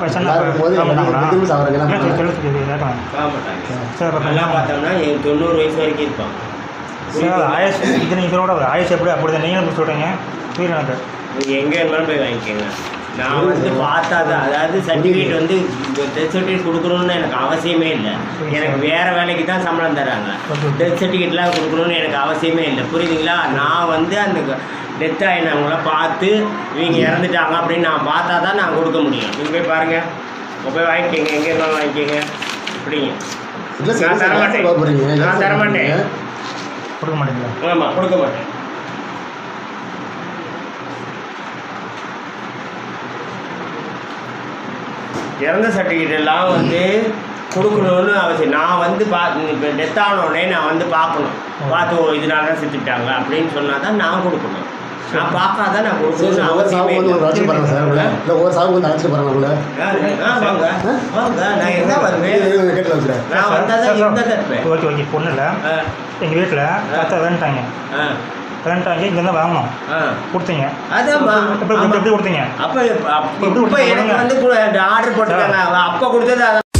பார்த்தோம்னா 90 வயசு வரைக்கும் இருப்பான் சார். ஆயுஷ் இது நீங்கள் சொல்ல ஆயுஷ் எப்படி அப்படி தான் நீங்களும் சொல்கிறீங்க புரியல எனக்கு. நீங்கள் எங்கே இருந்தாலும் போய் வாங்கிக்கோங்க. நான் வந்து பார்த்தா தான், அதாவது சர்டிஃபிகேட் வந்து டெத் சர்டிஃபிகேட் கொடுக்கணும்னு எனக்கு அவசியமே இல்லை. எனக்கு வேறு வேலைக்கு தான் சம்பளம் தராங்க. டெத் சர்டிஃபிகேட்லாம் கொடுக்கணும்னு எனக்கு அவசியமே இல்லை. புரியுதுங்களா? நான் வந்து அந்த டெத் ஆகினவங்கள பார்த்து இவங்க இறந்துட்டாங்க அப்படின்னு நான் பார்த்தா தான் நான் கொடுக்க முடியும். நீங்கள் போய் பாருங்கள், போய் வாங்கிக்கோங்க, எங்கே இருந்தாலும் வாங்கிக்கோங்க. அப்படிங்க நான் தரமாட்டேன், நான் தரமாட்டேன். கொடுக்க மாட்டீங்களா? ஆமாம், கொடுக்க மாட்டேன். இறந்த சர்டிஃபிகேட் எல்லாம் வந்து கொடுக்கணும்னு அவசியம். நான் வந்து இப்போ டெத் ஆனோடனே நான் வந்து பார்க்கணும், பார்த்து இதனால தான் செத்துட்டாங்க அப்படின்னு சொன்னால் தான் நான் கொடுக்கணும். நான் பார்க்காதான் நான் கொடுக்கணும்னு அவசியமே இல்லை. வாங்க வாங்க, நான் என்ன வருவேன், நான் வந்தால் தான் இருந்தால் தான் இருப்பேன். Okay okay. பொண்ணு இல்லை, எங்கள் வீட்டில் பார்த்தா வேண்டாங்க வேண்டாங்க, இங்கேருந்து வாங்கணும் கொடுத்தீங்க. அதான்மா எப்படி கொடுத்தீங்க? அப்போ எனக்கு வந்து ஆர்டர் போட்டுருக்காங்க, அப்போ கொடுத்தது